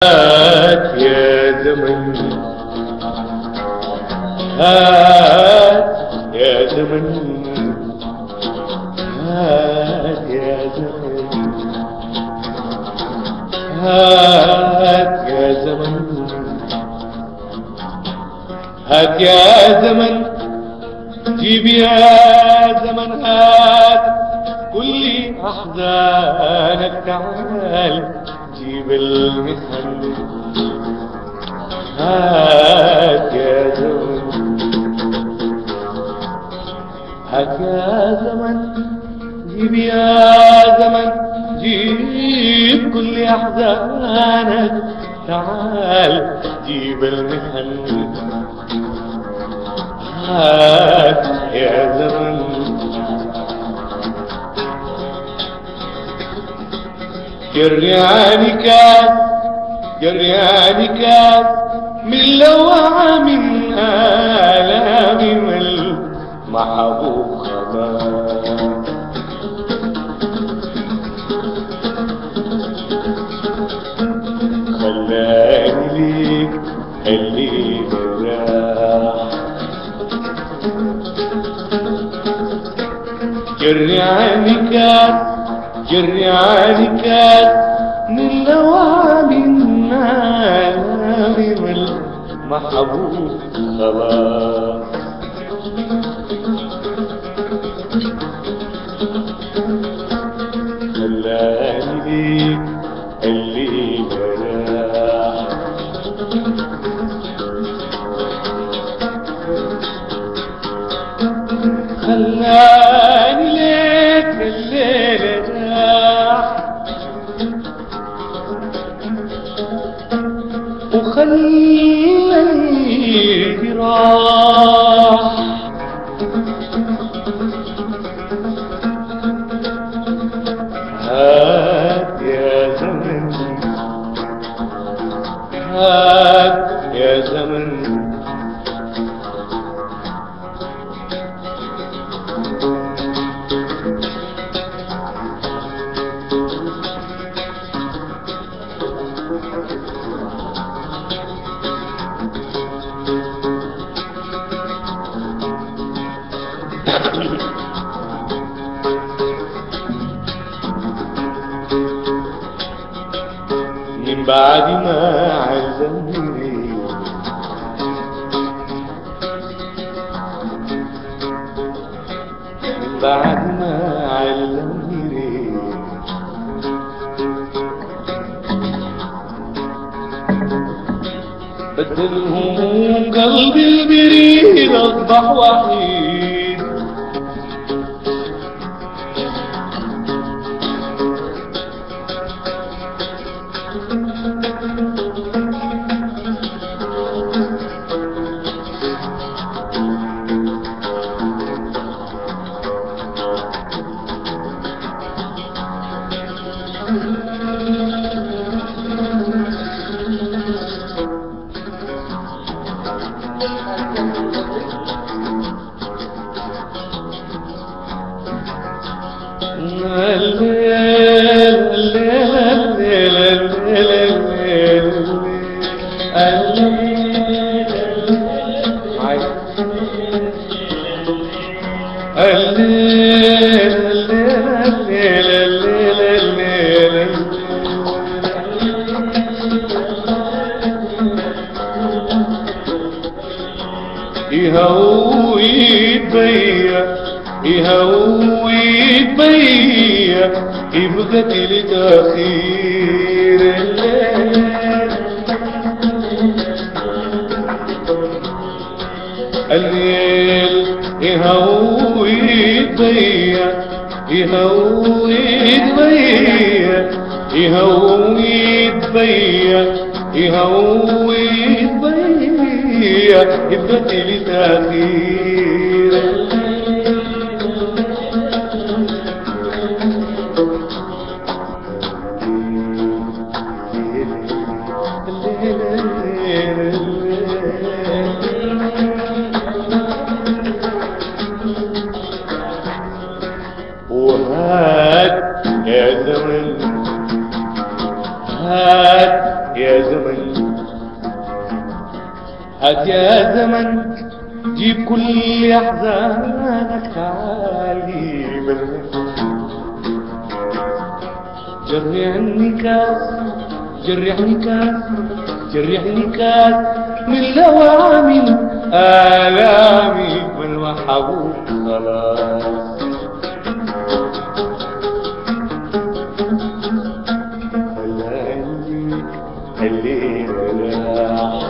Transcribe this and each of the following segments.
هات يا زمن، هات يا زمن، هات يا زمن، هات يا زمن، هات يا زمن، جيب يا زمن، هات كل أحزانك، تعال جيب المحن، هات يا زمن، هات يا زمن، جيب يا زمن، جيب كل أحزانك، تعال جيب المحن، هات يا زمن. جرياني كاس، جرياني كاس من لوعة من آلامي والمحبوب خبر، خلاني ليك خليني راح، جرياني كاس، جرياني كاس من لوامي النامي والمحبوب خلاص، خلاني ليك اللي براح، خلاني ليك الليلة راح، وخلاني راح، هات يا زمن، هات يا زمن، من بعد ما علمني، من بعد ما علمني، بدل هموم قلبي البريد أصبح وحيد، يهوي بيا، يهوي بيا، يبقى لتأخير الليل، الليل يهوي بيا، يهوي بيا، يهوي بيا، يهوي بيا، يبقى لتأخير وهات يا زمن، هات يا زمن، هات يا زمن جيب كل أحزانك تعالي بلد. جرعني كاس جرعني كاس جرعني كاس من لوامي آلامي والمحبوب خلاص. الليل راح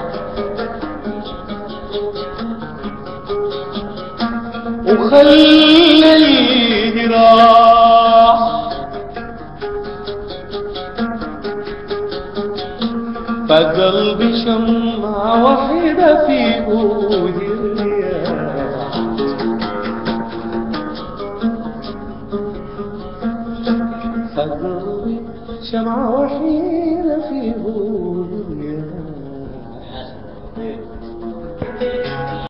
وخلى الجراح فقلبي شمعة وحيدة في عود الرياح. فقلبي شمعة وحيدة في عود الرياح.